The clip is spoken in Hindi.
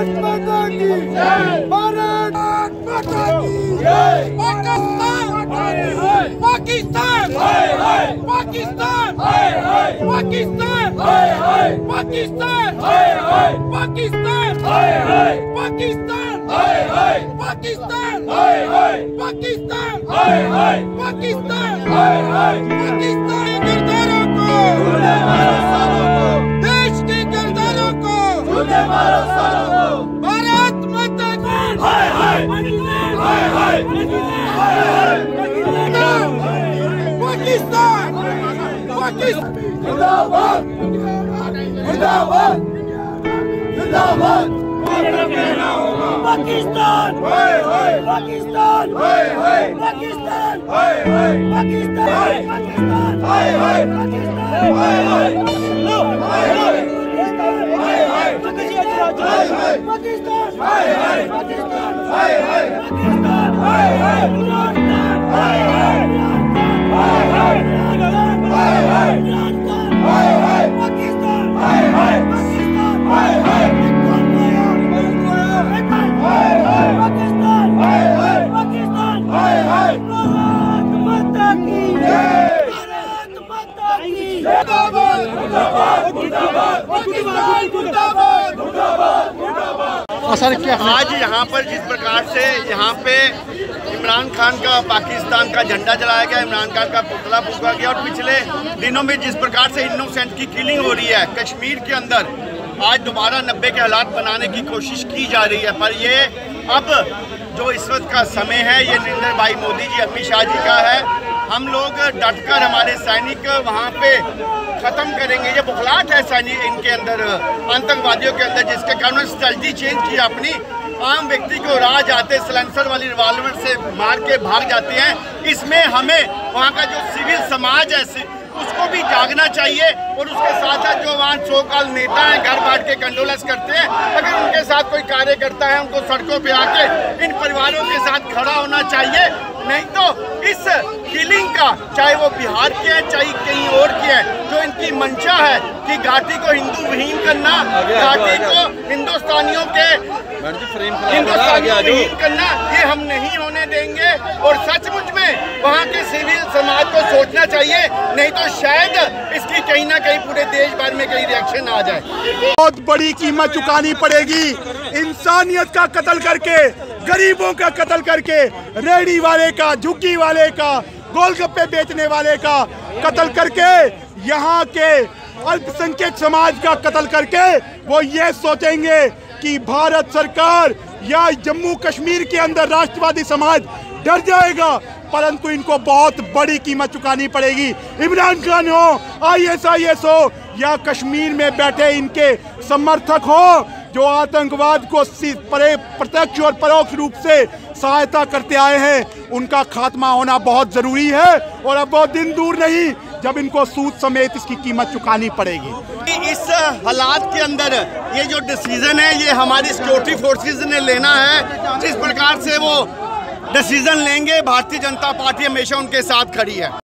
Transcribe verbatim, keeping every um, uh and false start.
भारत माता की जय, भारत माता की जय। पाकिस्तान पाकिस्तान पाकिस्तान पाकिस्तान पाकिस्तान पाकिस्तान पाकिस्तान पाकिस्तान पाकिस्तान पाकिस्तान पाकिस्तान किरदारों को देश के किरदारों को भारत माता की पाकिस्तान पाकिस्तान जिंदाबाद जिंदाबाद जिंदाबाद पाकिस्तान पाकिस्तान पाकिस्तान आज यहाँ पर जिस प्रकार से यहाँ पे इमरान खान का पाकिस्तान का झंडा जलाया गया, इमरान खान का पुतला फूंका गया और पिछले दिनों में जिस प्रकार से इनोसेंट की किलिंग हो रही है कश्मीर के अंदर, आज दोबारा नब्बे के हालात बनाने की कोशिश की जा रही है। पर ये अब जो इस वक्त का समय है ये नरेंद्र भाई मोदी जी, अमित शाह जी का है। हम लोग डटकर हमारे सैनिक वहाँ पे खत्म करेंगे। ये बुखलाहट है सैनिक इनके अंदर, आतंकवादियों के अंदर, जिसके कारण स्ट्रेटजी चेंज की अपनी। आम व्यक्ति को राह जाते सलेंसर वाली रिवॉल्वर से मार के भाग जाते हैं। इसमें हमें वहाँ का जो सिविल समाज है उसको भी जागना चाहिए और उसके साथ साथ जो वहाँ सो काल नेता हैं घर बैठ के कंडोलेंस करते हैं, अगर उनके साथ कोई कार्य करता है उनको सड़कों पे आके इन परिवारों के साथ खड़ा होना चाहिए। नहीं तो इस किलिंग का, चाहे वो बिहार के हैं चाहे कहीं और के हैं, जो इनकी मंशा है कि घाटी को हिंदू विहीन करना, घाटी को हिंदुस्तानियों के हिंदुस्तानियों विहीन करना, ये हम नहीं होने देंगे। और सचमुच में वहाँ के सिविल समाज को सोचना चाहिए, नहीं तो शायद इसकी कहीं ना कहीं पूरे देश भर में कहीं रिएक्शन आ जाए। बहुत बड़ी कीमत चुकानी पड़ेगी इंसानियत का कत्ल करके, गरीबों का कत्ल करके, रेहड़ी वाले का, झुग्गी वाले का, गोलगप्पे बेचने वाले का कत्ल करके, यहाँ के अल्पसंख्यक समाज का कत्ल करके वो ये सोचेंगे कि भारत सरकार या जम्मू कश्मीर के अंदर राष्ट्रवादी समाज डर जाएगा। परंतु इनको बहुत बड़ी कीमत चुकानी पड़ेगी। इमरान खान हो, आई एस आई एस हो या कश्मीर में बैठे इनके समर्थक हो जो आतंकवाद को प्रत्यक्ष और परोक्ष रूप से सहायता करते आए हैं, उनका खात्मा होना बहुत जरूरी है। और अब बहुत दिन दूर नहीं जब इनको सूद समेत इसकी कीमत चुकानी पड़ेगी। इस हालात के अंदर ये जो डिसीजन है ये हमारी सिक्योरिटी फोर्सेस ने लेना है। जिस प्रकार से वो डिसीजन लेंगे, भारतीय जनता पार्टी हमेशा उनके साथ खड़ी है।